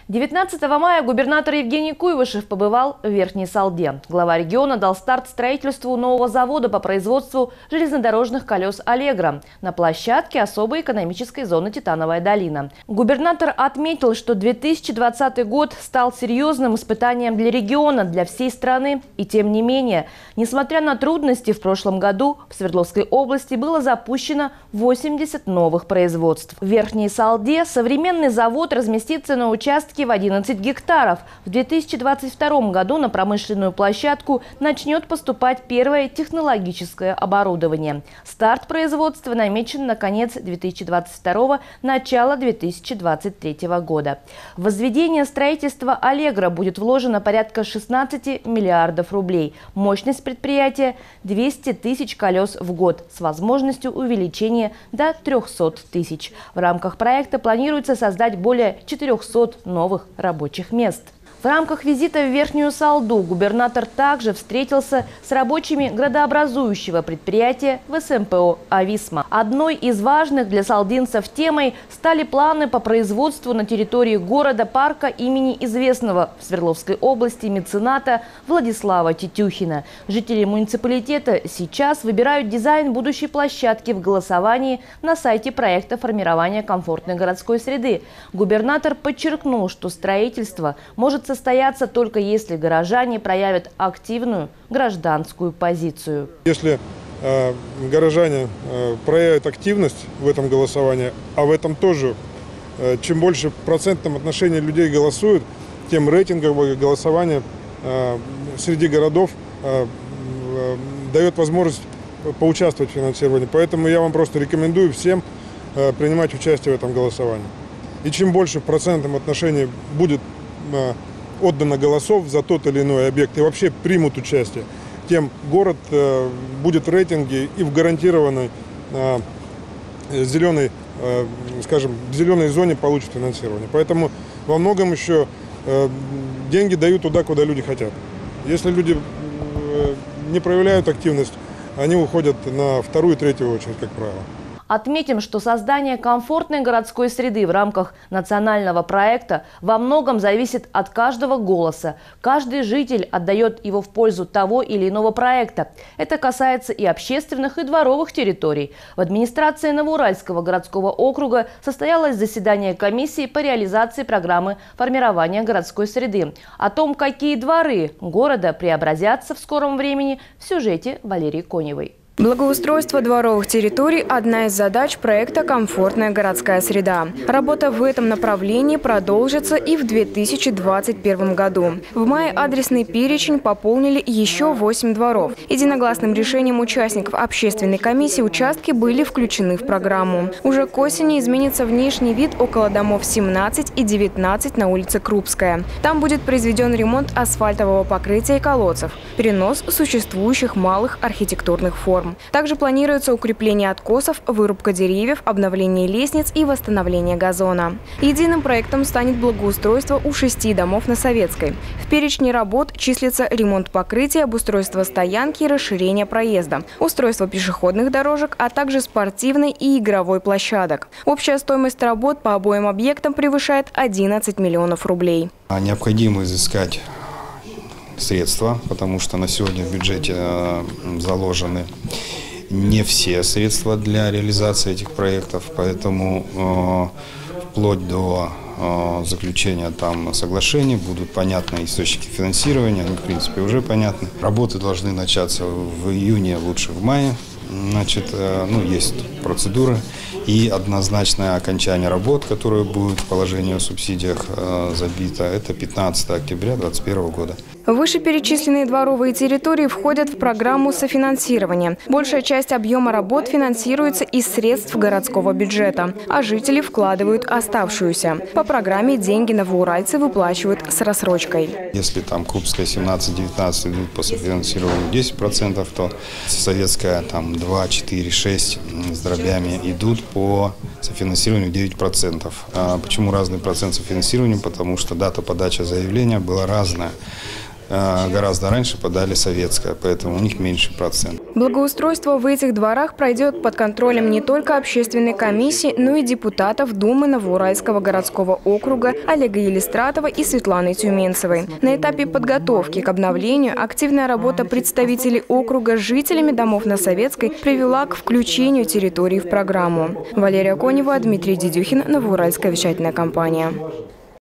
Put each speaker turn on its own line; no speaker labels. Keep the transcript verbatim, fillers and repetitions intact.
девятнадцатого мая губернатор Евгений Куйвышев побывал в Верхней Салде. Глава региона дал старт строительству нового завода по производству железнодорожных колес «Аллегро» на площадке особой экономической зоны «Титановая долина». Губернатор отметил, что две тысячи двадцатый год стал серьезным испытанием для региона, для всей страны. И тем не менее, несмотря на трудности, в прошлом году в Свердловской области было запущено восемьдесят новых производств. В Верхней Салде современный завод разместится на участке в одиннадцать гектаров. В две тысячи двадцать втором году на промышленную площадку начнет поступать первое технологическое оборудование. Старт производства намечен на конец две тысячи двадцать второго – начало две тысячи двадцать третьего года. В возведение строительства «Аллегро» будет вложено порядка шестнадцати миллиардов рублей. Мощность предприятия – двести тысяч колес в год с возможностью увеличения до трёхсот тысяч. В рамках проекта планируется создать более четырёхсот новых рабочих мест. В рамках визита в Верхнюю Салду губернатор также встретился с рабочими градообразующего предприятия в эс эм пэ о «Ависма». Одной из важных для салдинцев темой стали планы по производству на территории города парка имени известного в Свердловской области мецената Владислава Тетюхина. Жители муниципалитета сейчас выбирают дизайн будущей площадки в голосовании на сайте проекта формирования комфортной городской среды. Губернатор подчеркнул, что строительство может состояться только если горожане проявят активную гражданскую позицию.
Если э, горожане э, проявят активность в этом голосовании, а в этом тоже, э, чем больше в процентном отношении людей голосуют, тем рейтинговое голосование э, среди городов э, э, дает возможность поучаствовать в финансировании. Поэтому я вам просто рекомендую всем э, принимать участие в этом голосовании. И чем больше в процентном отношении будет э, отдано голосов за тот или иной объект и вообще примут участие, тем город э, будет в рейтинге и в гарантированной э, зеленой, э, скажем, в зеленой зоне получит финансирование. Поэтому во многом еще э, деньги дают туда, куда люди хотят. Если люди э, не проявляют активность, они уходят на вторую и третью очередь, как правило.
Отметим, что создание комфортной городской среды в рамках национального проекта во многом зависит от каждого голоса. Каждый житель отдает его в пользу того или иного проекта. Это касается и общественных, и дворовых территорий. В администрации Новоуральского городского округа состоялось заседание комиссии по реализации программы формирования городской среды. О том, какие дворы города преобразятся в скором времени, в сюжете Валерии Коневой.
Благоустройство дворовых территорий – одна из задач проекта «Комфортная городская среда». Работа в этом направлении продолжится и в две тысячи двадцать первом году. В мае адресный перечень пополнили еще восемь дворов. Единогласным решением участников общественной комиссии участки были включены в программу. Уже к осени изменится внешний вид около домов семнадцать и девятнадцать на улице Крупская. Там будет произведен ремонт асфальтового покрытия и колодцев, перенос существующих малых архитектурных форм. Также планируется укрепление откосов, вырубка деревьев, обновление лестниц и восстановление газона. Единым проектом станет благоустройство у шести домов на Советской. В перечне работ числится ремонт покрытия, обустройство стоянки и расширение проезда, устройство пешеходных дорожек, а также спортивной и игровой площадок. Общая стоимость работ по обоим объектам превышает одиннадцать миллионов рублей.
Необходимо изыскать средства, потому что на сегодня в бюджете заложены не все средства для реализации этих проектов, поэтому э, вплоть до э, заключения там соглашений будут понятны источники финансирования, они в принципе уже понятны. Работы должны начаться в июне, лучше в мае. Значит, э, ну, есть процедуры и однозначное окончание работ, которое будет в положении о субсидиях э, забито, это пятнадцатого октября две тысячи двадцать первого года.
Вышеперечисленные дворовые территории входят в программу софинансирования. Большая часть объема работ финансируется из средств городского бюджета, а жители вкладывают оставшуюся. По программе деньги новоуральцы выплачивают с рассрочкой.
Если там Крупская семнадцать девятнадцать идут по софинансированию десять процентов, то Советская там два, четыре, шесть с дробями идут по софинансированию девять процентов. А почему разный процент софинансирования? Потому что дата подачи заявления была разная. гораздо раньше подали советское, поэтому у них меньше процент.
Благоустройство в этих дворах пройдет под контролем не только общественной комиссии, но и депутатов Думы Новоуральского городского округа Олега Елистратова и Светланы Тюменцевой. На этапе подготовки к обновлению активная работа представителей округа с жителями домов на Советской привела к включению территории в программу. Валерия Конева, Дмитрий Дедюхин, Новоуральская вещательная компания.